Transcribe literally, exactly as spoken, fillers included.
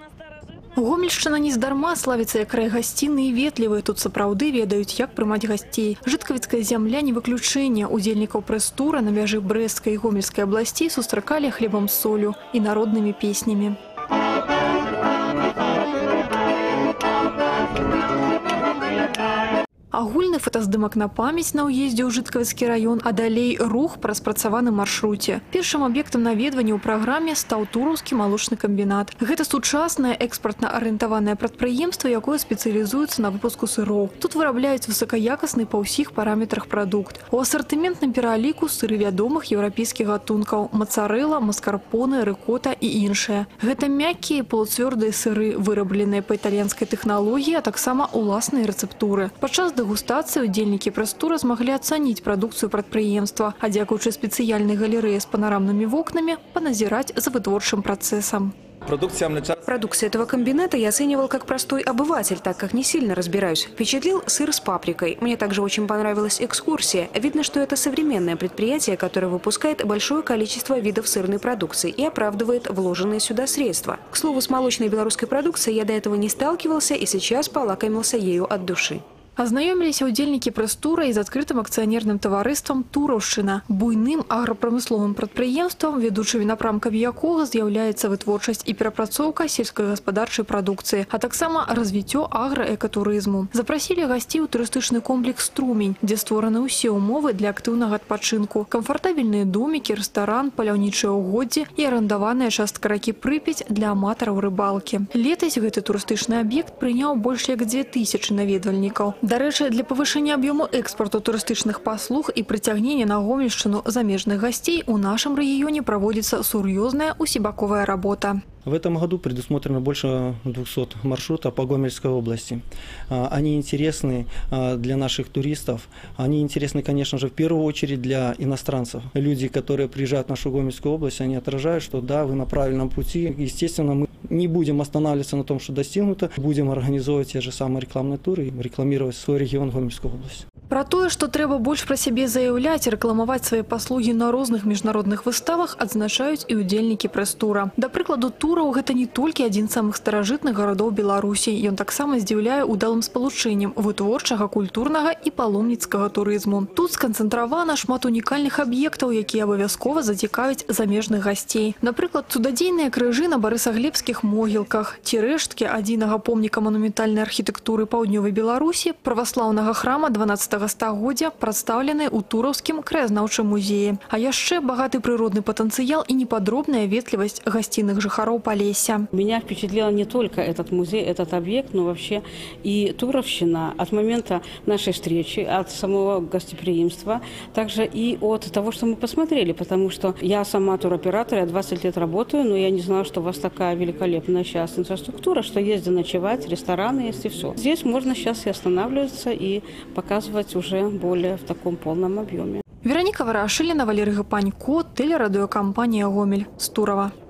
Гомельшчына нездарма славіцца як край гасцінны і ветлівы. Тут сапраўды ведаюць, як прымаць гасцей. Жыткавіцкая зямля не выключэнне. Удзельнікаў прэс-тура на мяжы Брэсцкай і Гомельскай абласцей сустракалі хлебам з соллю і народнымі песнямі. Агульны фотаздымак на памяць на ўездзе ў Жыткавіцкі раён, а далей рух па распрацаваным маршруце. Першым аб'ектам наведвання ў праграме стаў Тураўскі малочны камбінат. Гэта сучаснае экспартна-арыентаванае прадпрыемства, якое спецыялізуецца на выпуску сыроў. Тут вырабляюць высокаякасны па ўсіх параметрах прадукт. У асартыментным пераліку сыры вядомых еўрапейскіх гатункаў – мацарэла, маскарпоне, рыкота і іншыя. Гэта мяккія і полуцвёрдыя сыры, вырабленыя па італьянскай тэхналогіі, а таксама уласныя рэцэптуры. Падчас дэгустацыі удзельнікі прэс-тура змаглі ацаніць прадукцыю прадпрыемства, а дзякуючы спецыяльнай галерэі з панарамнымі вокнамі паназіраць за вытворчым працэсам. Продукцию этого комбината я оценивал как простой обыватель, так как не сильно разбираюсь. Впечатлил сыр с паприкой. Мне также очень понравилась экскурсия. Видно, что это современное предприятие, которое выпускает большое количество видов сырной продукции и оправдывает вложенные сюда средства. К слову, с молочной белорусской продукцией я до этого не сталкивался и сейчас полакомился ею от души. Азнаёміліся удзельнікі прэс-тура і з адкрытым акцыянерным таварыствам «Тураўшчына», буйным аграпрамысловым прадпрыемствам, ведучымі напрамкамі якога з'яўляецца вытворчасць і перапрацоўка сельскагаспадарчай прадукцыі, а таксама развіццё аграэкатурызму. Запрасілі гасцей у турыстычны комплекс «Струмень», дзе створаны ўсе ўмовы для актыўнага адпачынку. Камфартабельныя домікі, рэстаран, паляўнічыя ўгоддзі і арандаваная частка ракі Прыпяць для аматараў рыбалкі. Летась гэты турыстычны аб'ект прыняў больш як дзве тысячы наведвальнікаў. Дарэчы, для павышэння аб'ёму экспарту турыстычных паслуг і прыцягнення на Гомельшчыну замежных гасцей у нашем регионе проводится сур'ёзная усебаковая работа. В этом году предусмотрено больше двухсот маршрутов по Гомельской области. Они интересны для наших туристов. Они интересны, конечно же, в первую очередь для иностранцев. Люди, которые приезжают в нашу Гомельскую область, они отражают, что да, вы на правильном пути. Естественно, мы не будем останавливаться на том, что достигнуто. Будем организовывать те же самые рекламные туры и рекламировать свой регион, Гомельскую область. Про тое, што трэба больш пра сябе заяўляць і рэкламаваць свае паслугі на розных міжнародных выставах, адзначаюць і удзельнікі прэс-тура. Да прыкладу, Тураў гэта не толькі адзін з самых старажытных гарадоў Беларусі. Ён таксама здзіўляе ўдалым спалучэннем вытворчага, культурнага і паломніцкага турызму. Тут сканцэнтравана шмат унікальных аб'ектаў, якія абавязкова зацікавяць замежных гасцей. Напрыклад, цудадзейныя крыжы на барысаглебскіх могілках, ці рэшткі адзінага помніка манументальнай архітэктуры паўднёвай Беларусі, праваслаўнага храма дванаццатага стагоддзя, прадстаўлены ў Тураўскім краязнаўчым музеі. А яшчэ багаты прыродны патэнцыял і непадробная ветлівасць гасцінных жыхароў Полесья. Меня впечатлил не только этот музей, этот объект, но вообще и Туровщина от момента нашей встречи, от самого гостеприимства, также и от того, что мы посмотрели, потому что я сама туроператор, я двадцать лет работаю, но я не знала, что у вас такая великолепная сейчас инфраструктура, что есть где ночевать, рестораны есть и все. Здесь можно сейчас и останавливаться и показывать уже более в таком полном объеме. Вероника Ворошилина, Валерий Гапанько, телерадиокомпания «Гомель», Стурова.